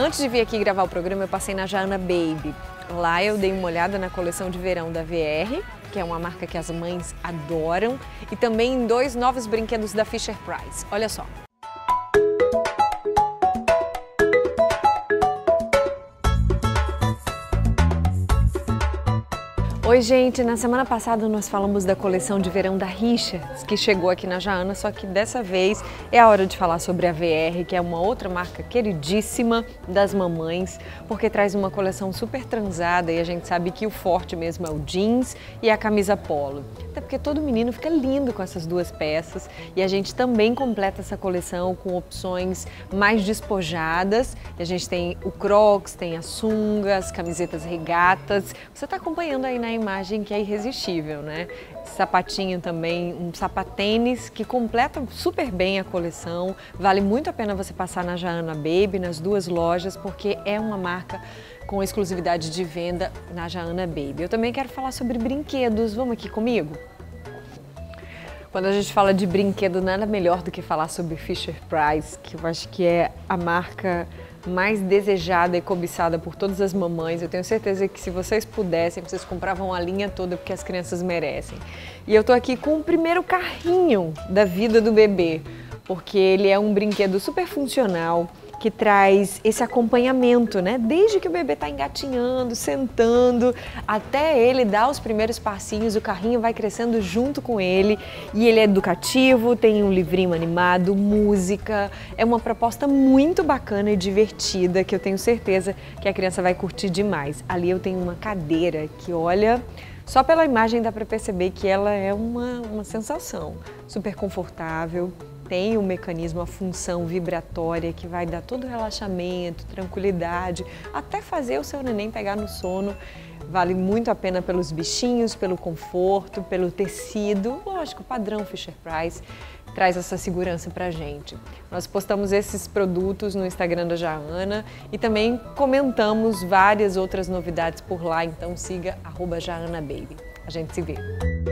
Antes de vir aqui gravar o programa, eu passei na Jaana Baby. Lá eu dei uma olhada na coleção de verão da VR, que é uma marca que as mães adoram, e também em 2 novos brinquedos da Fisher-Price. Olha só. Oi gente, na semana passada nós falamos da coleção de verão da Richards, que chegou aqui na Jaana, só que dessa vez é a hora de falar sobre a VR, que é uma outra marca queridíssima das mamães, porque traz uma coleção super transada e a gente sabe que o forte mesmo é o jeans e a camisa polo. Até porque todo menino fica lindo com essas 2 peças e a gente também completa essa coleção com opções mais despojadas. E a gente tem o Crocs, tem as sungas, camisetas regatas. Você está acompanhando aí na imagem que é irresistível, né? Sapatinho também, um sapatênis que completa super bem a coleção. Vale muito a pena você passar na Jaana Baby, nas 2 lojas, porque é uma marca com exclusividade de venda na Jaana Baby. Eu também quero falar sobre brinquedos. Vamos aqui comigo? Quando a gente fala de brinquedo, nada melhor do que falar sobre Fisher-Price, que eu acho que é a marca mais desejada e cobiçada por todas as mamães. Eu tenho certeza que se vocês pudessem, vocês compravam a linha toda porque as crianças merecem. E eu tô aqui com o primeiro carrinho da vida do bebê, porque ele é um brinquedo super funcional, que traz esse acompanhamento, né? Desde que o bebê está engatinhando, sentando, até ele dar os primeiros passinhos, o carrinho vai crescendo junto com ele. E ele é educativo, tem um livrinho animado, música. É uma proposta muito bacana e divertida, que eu tenho certeza que a criança vai curtir demais. Ali eu tenho uma cadeira que, olha, só pela imagem dá para perceber que ela é uma sensação. Super confortável. Tem o mecanismo, a função vibratória que vai dar todo o relaxamento, tranquilidade, até fazer o seu neném pegar no sono. Vale muito a pena pelos bichinhos, pelo conforto, pelo tecido. Lógico, o padrão Fisher-Price traz essa segurança pra gente. Nós postamos esses produtos no Instagram da Jaana e também comentamos várias outras novidades por lá, então siga @JaanaBaby. A gente se vê.